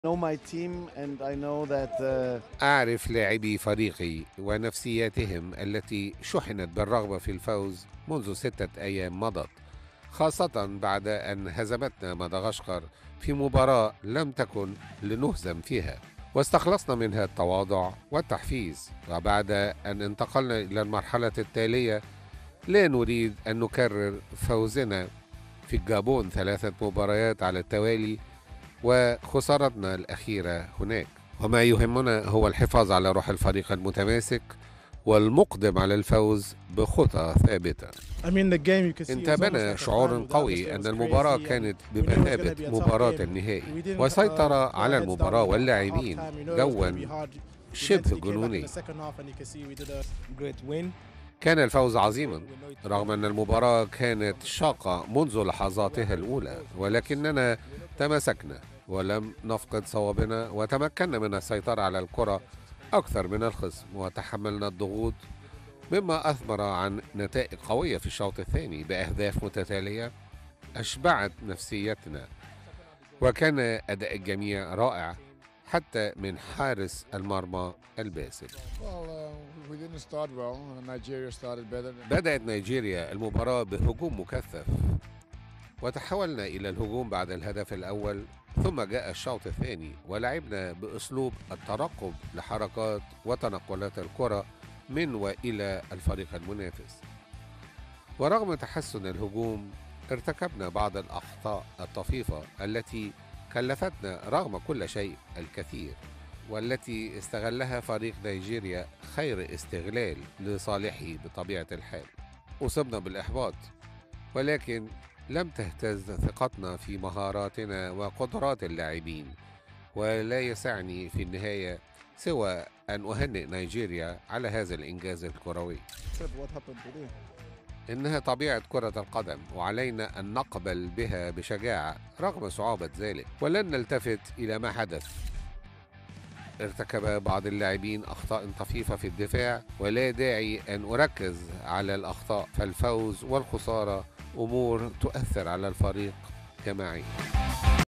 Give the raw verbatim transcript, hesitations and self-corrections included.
know my team and I know that uh, أعرف لاعبي فريقي ونفسياتهم التي شحنت بالرغبة في الفوز منذ ستة أيام مضت، خاصة بعد أن هزمتنا مدغشقر في مباراة لم تكن لنهزم فيها، واستخلصنا منها التواضع والتحفيز. وبعد أن انتقلنا إلى المرحلة التالية لا نريد أن نكرر فوزنا في الجابون ثلاثة مباريات على التوالي وخسارتنا الأخيرة هناك. وما يهمنا هو الحفاظ على روح الفريق المتماسك والمقدم على الفوز بخطى ثابتة. انتابنا شعور قوي أن المباراة كانت بمثابة مباراة النهائي، وسيطر على المباراة واللاعبين جوا شبه جنوني. كان الفوز عظيما رغم أن المباراة كانت شاقة منذ لحظاتها الأولى، ولكننا تماسكنا ولم نفقد صوابنا وتمكنا من السيطرة على الكرة أكثر من الخصم، وتحملنا الضغوط مما أثمر عن نتائج قوية في الشوط الثاني بأهداف متتالية أشبعت نفسيتنا. وكان أداء الجميع رائع حتى من حارس المرمى الباسل. بدأت نيجيريا المباراة بهجوم مكثف، وتحولنا إلى الهجوم بعد الهدف الأول، ثم جاء الشوط الثاني ولعبنا بأسلوب الترقب لحركات وتنقلات الكرة من وإلى الفريق المنافس. ورغم تحسن الهجوم ارتكبنا بعض الأخطاء الطفيفة التي كلفتنا رغم كل شيء الكثير، والتي استغلها فريق نيجيريا خير استغلال لصالحه بطبيعة الحال. أصبنا بالإحباط، ولكن لم تهتز ثقتنا في مهاراتنا وقدرات اللاعبين، ولا يسعني في النهاية سوى أن أهنئ نيجيريا على هذا الإنجاز الكروي. إنها طبيعة كرة القدم، وعلينا أن نقبل بها بشجاعة رغم صعوبة ذلك، ولن نلتفت إلى ما حدث. ارتكب بعض اللاعبين أخطاء طفيفة في الدفاع، ولا داعي أن أركز على الأخطاء، فالفوز والخسارة أمور تؤثر على الفريق جماعيا.